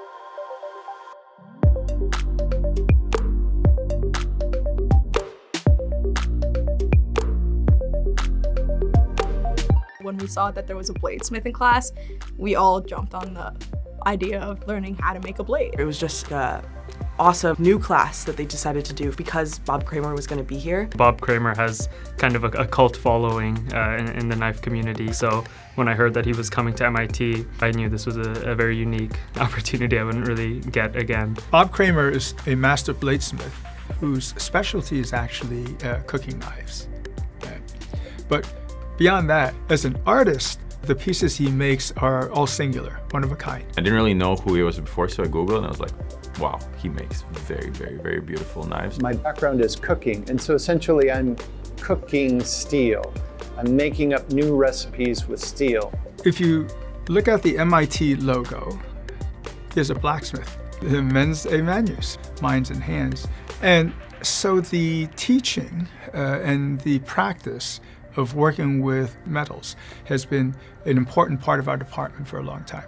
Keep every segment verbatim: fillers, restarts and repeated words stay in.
When we saw that there was a bladesmithing class, we all jumped on the idea of learning how to make a blade. It was just an awesome new class that they decided to do because Bob Kramer was going to be here. Bob Kramer has kind of a, a cult following uh, in, in the knife community, so when I heard that he was coming to M I T, I knew this was a, a very unique opportunity I wouldn't really get again. Bob Kramer is a master bladesmith whose specialty is actually uh, cooking knives. Okay. But beyond that, as an artist, the pieces he makes are all singular, one of a kind. I didn't really know who he was before, so I Googled and I was like, wow, he makes very, very, very beautiful knives. My background is cooking, and so essentially I'm cooking steel. I'm making up new recipes with steel. If you look at the M I T logo, there's a blacksmith. The men's a manus, minds and hands. And so the teaching uh, and the practice of working with metals has been an important part of our department for a long time.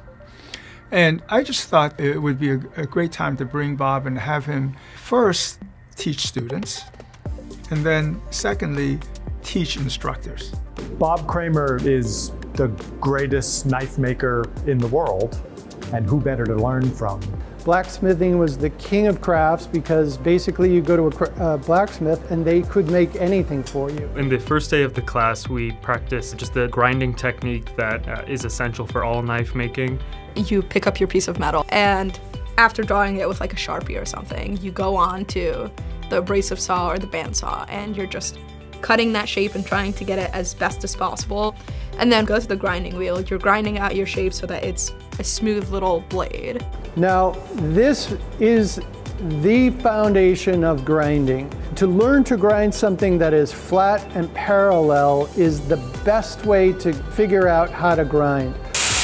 And I just thought it would be a, a great time to bring Bob and have him first teach students, and then secondly, teach instructors. Bob Kramer is the greatest knife maker in the world, and who better to learn from? Blacksmithing was the king of crafts because basically you go to a uh, blacksmith and they could make anything for you. In the first day of the class, we practiced just the grinding technique that uh, is essential for all knife making. You pick up your piece of metal, and after drawing it with like a Sharpie or something, you go on to the abrasive saw or the bandsaw, and you're just cutting that shape and trying to get it as best as possible. And then go to the grinding wheel. You're grinding out your shape so that it's a smooth little blade. Now, this is the foundation of grinding. To learn to grind something that is flat and parallel is the best way to figure out how to grind.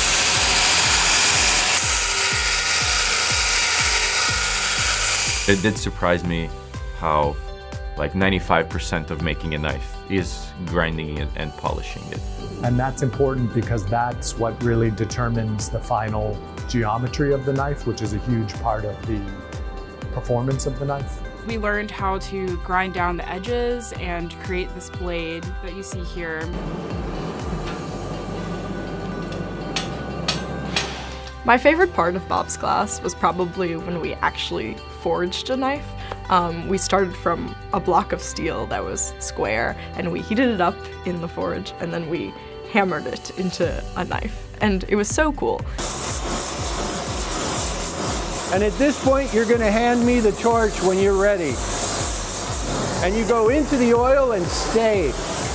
It did surprise me how like ninety-five percent of making a knife is grinding it and polishing it. And that's important because that's what really determines the final geometry of the knife, which is a huge part of the performance of the knife. We learned how to grind down the edges and create this blade that you see here. My favorite part of Bob's class was probably when we actually forged a knife. Um, we started from a block of steel that was square, and we heated it up in the forge, and then we hammered it into a knife. And it was so cool. And at this point, you're going to hand me the torch when you're ready. And you go into the oil and stay.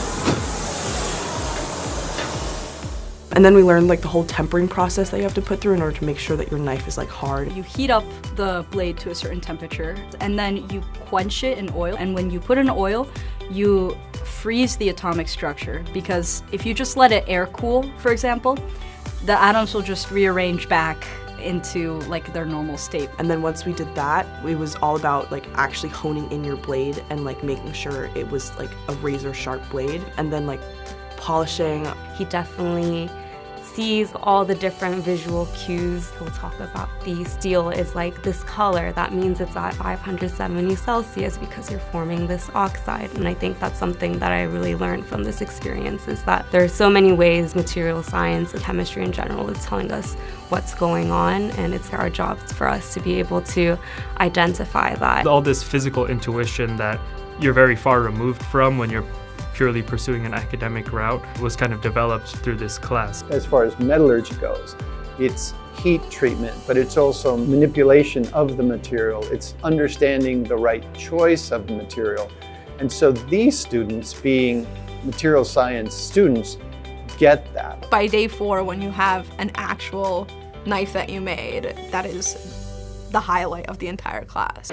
And then we learned like the whole tempering process that you have to put through in order to make sure that your knife is like hard. You heat up the blade to a certain temperature, and then you quench it in oil. And when you put in oil, you freeze the atomic structure, because if you just let it air cool, for example, the atoms will just rearrange back into like their normal state. And then once we did that, it was all about like actually honing in your blade and like making sure it was like a razor sharp blade, and then like polishing. He definitely sees all the different visual cues. He'll talk about the steel is like this color, that means it's at five hundred seventy Celsius because you're forming this oxide. And I think that's something that I really learned from this experience, is that there are so many ways material science and chemistry in general is telling us what's going on, and it's our job for us to be able to identify that. All this physical intuition that you're very far removed from when you're purely pursuing an academic route was kind of developed through this class. As far as metallurgy goes, it's heat treatment, but it's also manipulation of the material. It's understanding the right choice of the material. And so these students, being material science students, get that. By day four, when you have an actual knife that you made, that is the highlight of the entire class.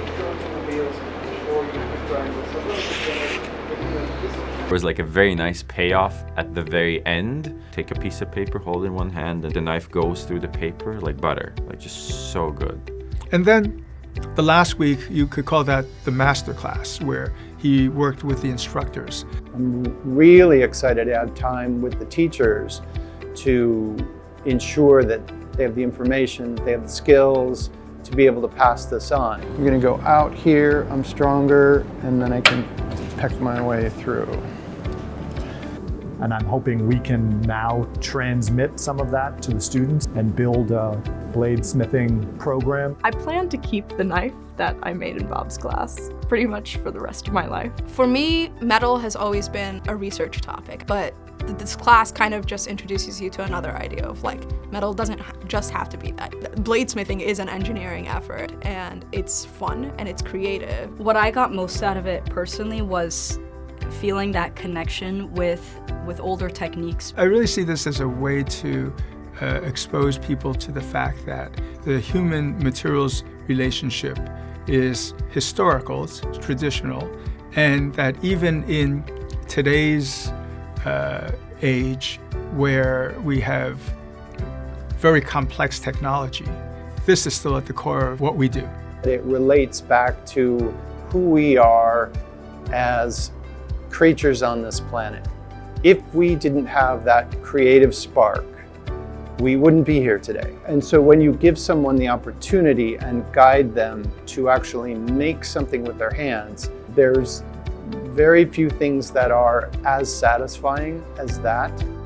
There was like a very nice payoff at the very end. Take a piece of paper, hold it in one hand, and the knife goes through the paper like butter, like just so good. And then the last week, you could call that the master class, where he worked with the instructors. I'm really excited to have time with the teachers to ensure that they have the information, they have the skills to be able to pass this on. I'm gonna go out here, I'm stronger, and then I can peck my way through. And I'm hoping we can now transmit some of that to the students and build a bladesmithing program. I plan to keep the knife that I made in Bob's class pretty much for the rest of my life. For me, metal has always been a research topic, but th this class kind of just introduces you to another idea of like, metal doesn't ha just have to be that. Bladesmithing is an engineering effort, and it's fun and it's creative. What I got most out of it personally was feeling that connection with, with older techniques. I really see this as a way to uh, expose people to the fact that the human materials relationship is historical, it's traditional, and that even in today's uh, age where we have very complex technology, this is still at the core of what we do. It relates back to who we are as creatures on this planet. If we didn't have that creative spark, we wouldn't be here today. And so when you give someone the opportunity and guide them to actually make something with their hands, there's very few things that are as satisfying as that.